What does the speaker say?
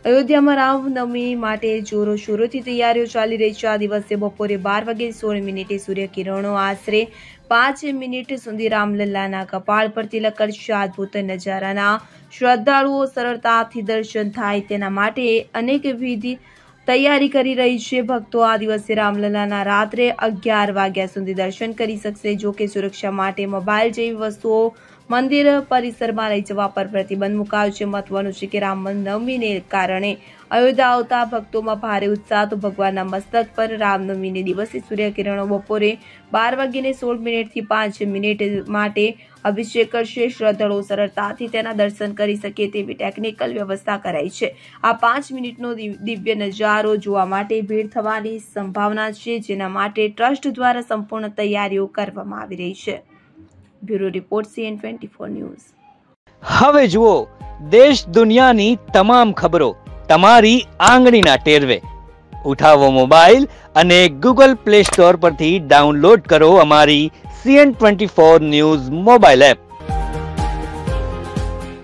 અયોધ્યામાં રામનવમી માટે જોરોશોરોથી તૈયારીઓ ચાલી રહી છે। આ દિવસે બપોરે 12:16 સૂર્યકિરણો આશરે 5 મિનિટ સુધી રામલલ્લાના કપાળ પર તિલક કરશે। અદ્ભુત નજારાના શ્રદ્ધાળુઓ સરળતાથી દર્શન થાય તેના માટે અનેકવિધ તૈયારી કરી રહી છે। ભક્તો આ દિવસે રામલલ્લાના રાત્રે 11 વાગ્યા સુધી દર્શન કરી શકશે। જો કે સુરક્ષા માટે મોબાઈલ જેવી વસ્તુઓ મંદિર પરિસરમાં લઈ જવા પર પ્રતિબંધ મુકાયો છે। મહત્વનું છે કે રામનવમીને કારણે અયોધ્યા આવતા ભક્તોમાં ભારે ઉત્સાહ। તો ભગવાનના મસ્તક પર રામનવમીને દિવસે સૂર્યકિરણો બપોરે 12:16 થી 5 મિનિટ માટે અભિષેક કરશે। શ્રદ્ધાળુઓ સરળતાથી તેના દર્શન કરી શકે તેવી ટેકનિકલ વ્યવસ્થા કરાઈ છે। આ 5 મિનિટનો દિવ્ય નજારો જોવા માટે ભીડ થવાની સંભાવના છે, જેના માટે ટ્રસ્ટ દ્વારા સંપૂર્ણ તૈયારીઓ કરવામાં આવી રહી છે। Bureau report CN24 news. હવે જુઓ દેશ દુનિયાની તમામ ખબરો તમારી આંગળીના ટેરવે। ઉઠાવો મોબાઈલ અને ગૂગલ પ્લે સ્ટોર પરથી ડાઉનલોડ કરો અમારી CN24 ન્યૂઝ મોબાઈલ એપ।